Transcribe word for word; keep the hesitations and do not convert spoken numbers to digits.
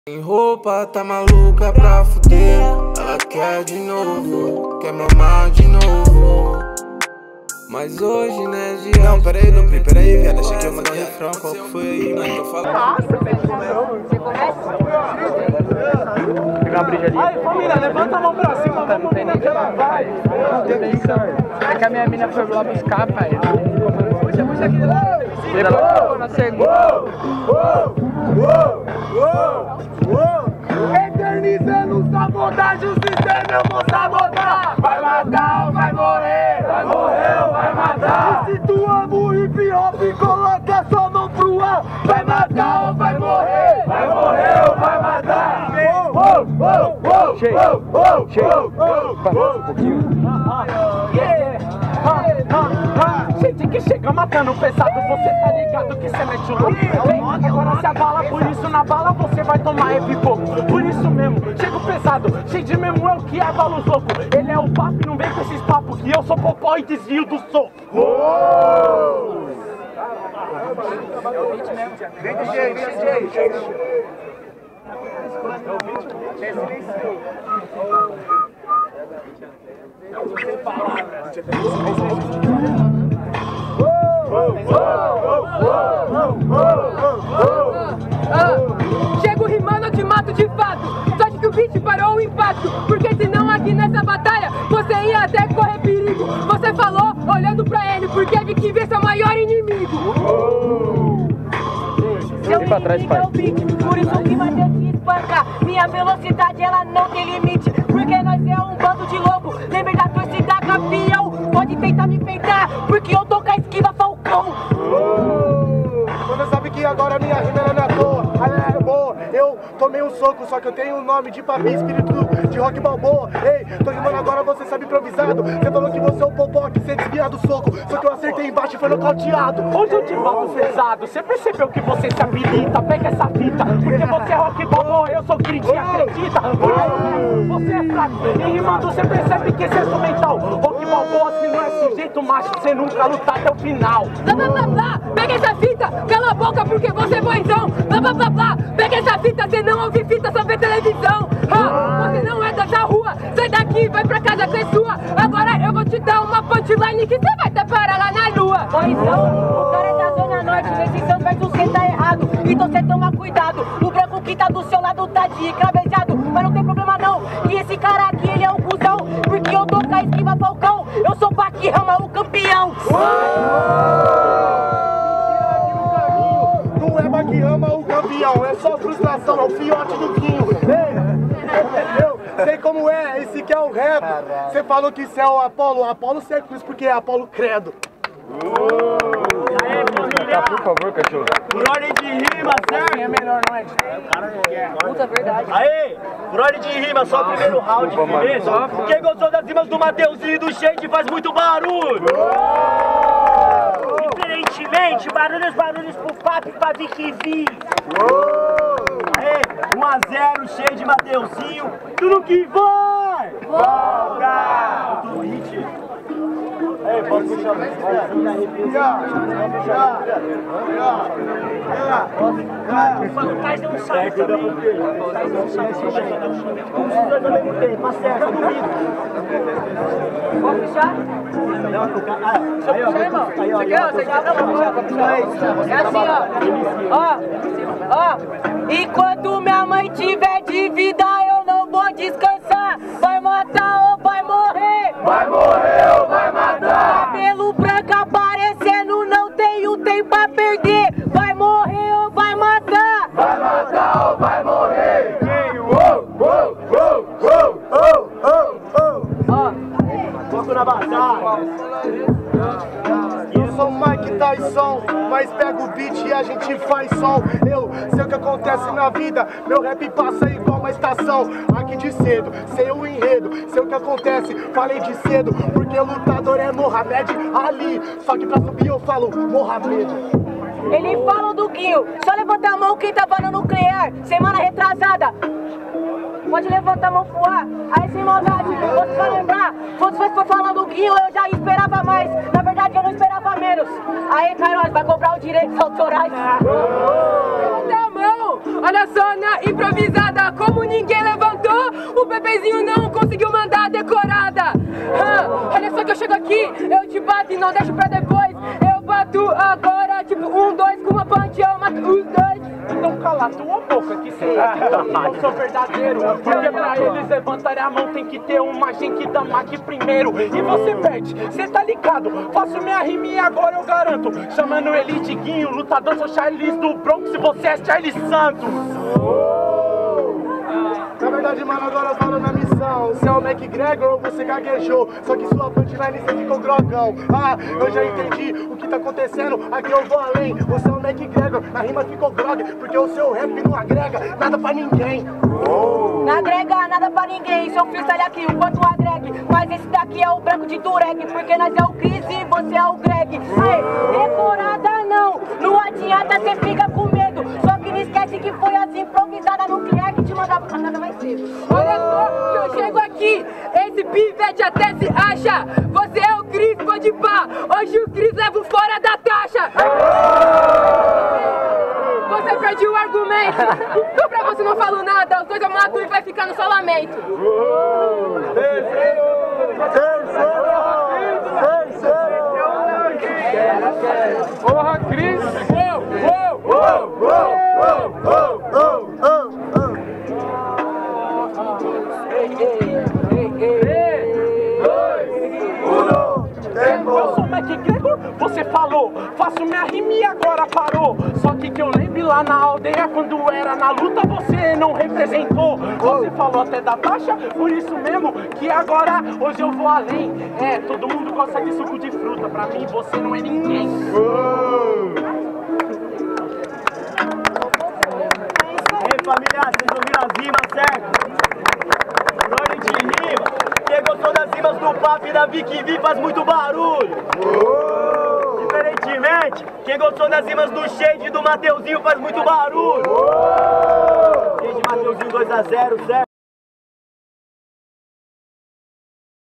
Sem roupa, tá maluca pra fuder. Ela quer de novo, quer mamar de novo. Mas hoje, né, de Não, peraí, Dupli, peraí, viado. Achei que ia mandar um refrão. Qual que foi aí, mano? Tô falando. Nossa, você começa? Pegar uma brija ali. Aí, família, levanta a mão pra cima, Não tem nem que lá, pai. É que a minha mina foi lá buscar, pai. Puxa, puxa aqui. Depois na segunda. Eternizando sabotagem, o sistema eu vou sabotar. Vai matar ou vai morrer? Vai morrer ou vai matar? E se tu ama o hip hop, coloca sua mão pro ar. Vai matar ou vai morrer? Vai morrer ou vai matar? Oh, oh, oh, Cheio, oh, cheio. oh, Um pouquinho. Gente que chega matando pesado, você tá ligado que cê mete o louco. Agora se abala, por isso na bala você vai tomar epipoco. Por isso mesmo, chego pesado, cheio de mesmo eu que abalo os loucos. Ele é o papo e não vem com esses papos que eu sou popó e desvio do soco. Vem D J, vem D J. Chego rimando, eu te mato de fato. Só que o beat parou o impacto. Porque senão aqui nessa batalha você ia até correr perigo. Você falou olhando pra ele porque vi que vê seu maior inimigo. Vem pra trás, pai. É o beat, por isso que vai ter que espancar. Minha velocidade ela não tem limite, porque nós é um bando de louco. Lembra da torcida campeão? Pode tentar me peitar, porque eu tô com a esquiva Falcão. Você sabe que agora minha rima ela não é à toa, ela é boa. Eu tomei um soco, só que eu tenho o nome de papi, espírito de rock balboa. Ei, tô rimando agora, você sabe improvisado. Você falou que você é o popó, que você desvia do soco. Só que eu acertei embaixo e foi nocauteado. Hoje eu te mato pesado, você percebeu que você se habilita? Pega essa fita, porque você é rock balboa, eu sou crítica, acredita? Você é fraco, e rimando você percebe que esse é instrumental. Rock balboa, se não é sujeito macho, você nunca lutar até o final. Blá blá blá blá, pega essa fita, cala a boca porque você é boizão. Blá blá blá blá, pega essa fita, você não ouve fita, só vê televisão. Ah, você não é dessa rua, sai daqui, vai pra casa que é sua. Agora eu vou te dar uma punchline que você vai parar lá na lua. Boizão, o cara é da Zona Norte, nesse São Verso você tá errado. Então você toma cuidado, o branco que tá do seu lado tá de cravejado. Mas não tem problema não, que esse cara aqui ele é um cuzão. Porque eu tô com a esquiva Falcão, eu sou Baki Rama, o campeão. Não é Baki Rama o campeão, é só frustração, é o fiote do Quinho. Ei, eu sei como é, esse que é o rap. Você falou que isso é o Apolo, Apolo você é cruz porque é Apolo credo. Tá, por favor, cachorro. Por ordem de rima, certo? É melhor, não é? Puta verdade. Aê, por ordem de rima, só o primeiro round, beleza? Quem gostou das rimas do Mateuzinho e do Shade faz muito barulho. Diferentemente, barulhos, barulhos pro papo e pra Vicky V. Aê, um a zero, Shade, Mateuzinho, tudo que vai! Folga! Tudo hit. Ei, posso puxar mais? Faz um salto também. Faz um salto. Os dois ao mesmo tempo, acerta comigo. Pode puxar? Aí, ó, aí, ó. Você quer? Você quer? Vou puxar. É assim, ó. Ó, ó. Enquanto minha mãe tiver de vida, eu não vou descansar. Vai matar ou vai morrer? Vai morrer ou vai matar? Cabelo branco aparecendo, não tenho tempo a perder. Vai morrer ou vai matar? Vai matar ou vai morrer? Uou, uou, uou, uou, uou, uou, uou. Ó, Foco na batalha. Eu sou o Mike Tyson, mas pega o beat e a gente faz som. Eu sei o que acontece na vida, meu rap passa igual uma estação. Aqui de cedo, sei o enredo, sei o que acontece, falei de cedo. Porque o lutador é Mohamed Ali, só que pra subir eu falo Mohamed. ele fala do Guinho, só levanta a mão quem tava no nuclear, semana retrasada. Pode levantar a mão pro ar, aí sem maldade, você vai lembrar. Se você for falar do Guinho, eu já esperava mais. Na verdade, eu não esperava menos. Aí, Kairos, vai cobrar os direitos autorais. Levanta a mão, olha só na improvisada, como ninguém levantou, o bebezinho não conseguiu mandar a decorada. Ah, olha só que eu chego aqui, eu te bato e não deixo pra depois. Eu bato agora, tipo um, dois, com uma punch eu mato os dois. Então cala tua boca que cê é que dama, eu sou verdadeiro. Porque pra eles levantarem a mão tem que ter uma gente dama aqui primeiro. E você perde, cê tá ligado, faço minha rima e agora eu garanto. Chamando ele de Guinho, lutador, sou Charles do Bronx e você é Charles Santos. Na verdade, mano, agora eu falo na missão. Você é o McGregor ou você gaguejou? Só que sua punchline você ficou grogão. Ah, eu já entendi o que tá acontecendo. Aqui eu vou além. Você é o McGregor, a rima ficou grog, porque o seu rap não agrega nada pra ninguém. Oh. Não agrega nada pra ninguém. Seu freestyle aqui, o quanto agregue. Mas esse daqui é o branco de Durek, porque nós é o Chris e você é o Greg. Aê, decorada não, não adianta, cê fica com medo. Só que não esquece que foi as improvisadas no cliente que te mandava pra nada mais cedo. Olha só que eu chego aqui, esse pivete até se acha. Você é o Cris, pode pá, hoje o Cris leva fora da taxa. Você perdeu o argumento. Só pra você não falo nada, os dois eu mato e vai ficar no só lamento. Terceiro! Terceiro! Terceiro! Porra, Cris! Uou, uou, uou, uou, uou, uou, uou. Eu sou McGregor, você falou, faço minha rima e agora parou. Só que que eu lembro lá na aldeia, quando era na luta, você não representou. Você falou até da taxa, por isso mesmo que agora, hoje eu vou além. É, todo mundo gosta de suco de fruta, pra mim você não é ninguém. Ei, família, vocês ouviram as rimas, certo? Ordem de rima. Quem gostou das rimas do Papo e da Vicky V faz muito barulho. Oh. Diferentemente, quem gostou das rimas do Shade e do Mateuzinho faz muito barulho. Oh. Shade e Mateuzinho dois a zero, certo?